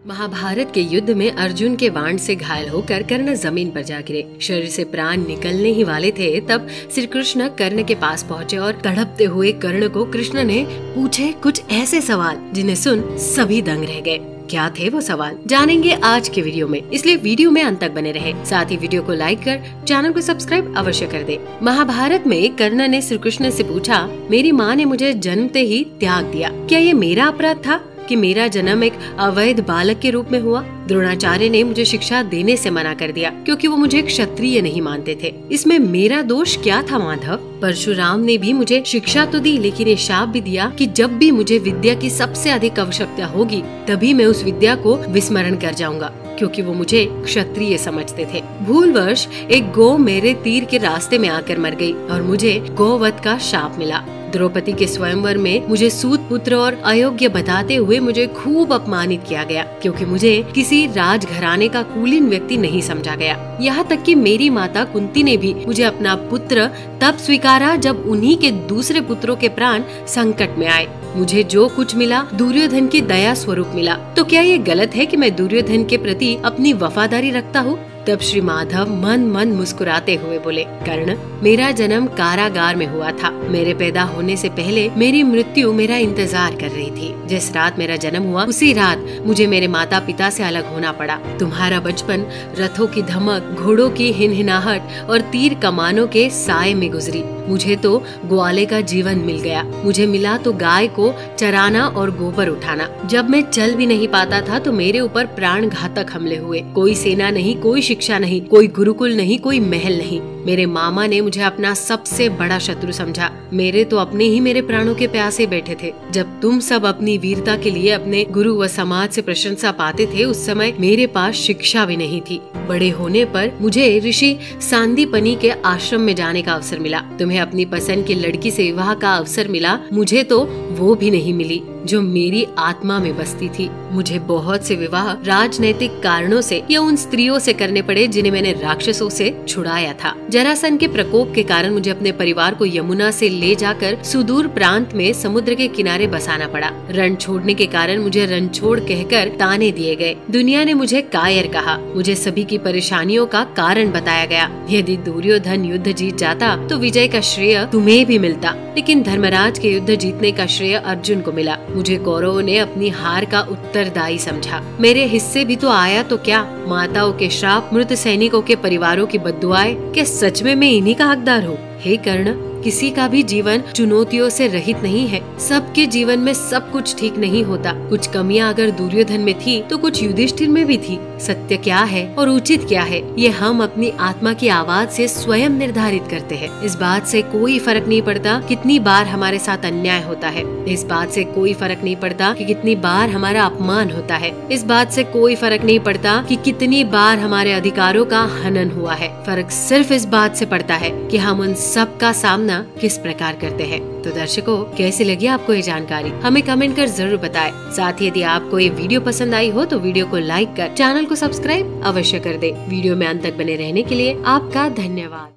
महाभारत के युद्ध में अर्जुन के बाण से घायल होकर कर्ण जमीन पर जा गिरे। शरीर से प्राण निकलने ही वाले थे, तब श्री कृष्ण कर्ण के पास पहुँचे और तड़पते हुए कर्ण को कृष्ण ने पूछे कुछ ऐसे सवाल जिन्हें सुन सभी दंग रह गए। क्या थे वो सवाल, जानेंगे आज के वीडियो में, इसलिए वीडियो में अंत तक बने रहे। साथ ही वीडियो को लाइक कर चैनल को सब्सक्राइब अवश्य कर दे। महाभारत में कर्ण ने श्री कृष्ण से पूछा, मेरी माँ ने मुझे जन्मते ही त्याग दिया, क्या ये मेरा अपराध था कि मेरा जन्म एक अवैध बालक के रूप में हुआ? द्रोणाचार्य ने मुझे शिक्षा देने से मना कर दिया क्योंकि वो मुझे क्षत्रिय नहीं मानते थे। इसमें मेरा दोष क्या था माधव? परशुराम ने भी मुझे शिक्षा तो दी, लेकिन ये शाप भी दिया कि जब भी मुझे विद्या की सबसे अधिक आवश्यकता होगी तभी मैं उस विद्या को विस्मरण कर जाऊंगा, क्योंकि वो मुझे क्षत्रिय समझते थे। भूलवश एक गौ मेरे तीर के रास्ते में आकर मर गई और मुझे गौवध का शाप मिला। द्रौपदी के स्वयंवर में मुझे सूत पुत्र और अयोग्य बताते हुए मुझे खूब अपमानित किया गया, क्योंकि मुझे किसी राजघराने का कुलीन व्यक्ति नहीं समझा गया। यहाँ तक कि मेरी माता कुंती ने भी मुझे अपना पुत्र तब स्वीकारा जब उन्हीं के दूसरे पुत्रों के प्राण संकट में आए। मुझे जो कुछ मिला दुर्योधन की दया स्वरूप मिला, तो क्या ये गलत है कि मैं दुर्योधन के प्रति अपनी वफादारी रखता हूँ? तब श्री माधव मन मन मुस्कुराते हुए बोले, कर्ण, मेरा जन्म कारागार में हुआ था। मेरे पैदा होने से पहले मेरी मृत्यु मेरा इंतजार कर रही थी। जिस रात मेरा जन्म हुआ उसी रात मुझे मेरे माता पिता से अलग होना पड़ा। तुम्हारा बचपन रथों की धमक, घोड़ों की हिनहिनाहट और तीर कमानों के साए में गुजरी। मुझे तो ग्वाले का जीवन मिल गया। मुझे मिला तो गाय को चराना और गोबर उठाना। जब मैं चल भी नहीं पाता था तो मेरे ऊपर प्राण घातक हमले हुए। कोई सेना नहीं, कोई शिक्षा नहीं, कोई गुरुकुल नहीं, कोई महल नहीं। मेरे मामा ने मुझे अपना सबसे बड़ा शत्रु समझा। मेरे तो अपने ही मेरे प्राणों के प्यासे बैठे थे। जब तुम सब अपनी वीरता के लिए अपने गुरु व समाज से प्रशंसा पाते थे, उस समय मेरे पास शिक्षा भी नहीं थी। बड़े होने पर मुझे ऋषि सांदीपनि के आश्रम में जाने का अवसर मिला। तुम्हें अपनी पसंद की लड़की से विवाह का अवसर मिला, मुझे तो वो भी नहीं मिली जो मेरी आत्मा में बसती थी। मुझे बहुत से विवाह राजनैतिक कारणों से या उन स्त्रियों से करने पड़े जिन्हें मैंने राक्षसों से छुड़ाया था। जरासन के प्रकोप के कारण मुझे अपने परिवार को यमुना से ले जाकर सुदूर प्रांत में समुद्र के किनारे बसाना पड़ा। रण छोड़ने के कारण मुझे रणछोड़ कहकर ताने दिए गए। दुनिया ने मुझे कायर कहा। मुझे सभी की परेशानियों का कारण बताया गया। यदि दुर्योधन युद्ध जीत जाता तो विजय का श्रेय तुम्हें भी मिलता, लेकिन धर्मराज के युद्ध जीतने का श्रेय अर्जुन को मिला। मुझे कौरवों ने अपनी हार का उत्तरदायी समझा। मेरे हिस्से भी तो आया तो क्या? माताओं के श्राप, मृत सैनिकों के परिवारों की बद्दुआएं, क्या सच में मैं इन्हीं का हकदार हूँ? हे कर्ण, किसी का भी जीवन चुनौतियों से रहित नहीं है। सबके जीवन में सब कुछ ठीक नहीं होता। कुछ कमियां अगर दुर्योधन में थी तो कुछ युधिष्ठिर में भी थी। सत्य क्या है और उचित क्या है, ये हम अपनी आत्मा की आवाज से स्वयं निर्धारित करते हैं। इस बात से कोई फर्क नहीं पड़ता कितनी बार हमारे साथ अन्याय होता है। इस बात से कोई फर्क नहीं पड़ता कि कितनी बार हमारा अपमान होता है। इस बात से कोई फर्क नहीं पड़ता कि कितनी बार हमारे अधिकारों का हनन हुआ है। फर्क सिर्फ इस बात से पड़ता है कि हम उन सब का सामना किस प्रकार करते हैं। तो दर्शकों, कैसी लगी आपको ये जानकारी, हमें कमेंट कर जरूर बताएं। साथ ही यदि आपको ये वीडियो पसंद आई हो तो वीडियो को लाइक कर चैनल को सब्सक्राइब अवश्य कर दे। वीडियो में अंत तक बने रहने के लिए आपका धन्यवाद।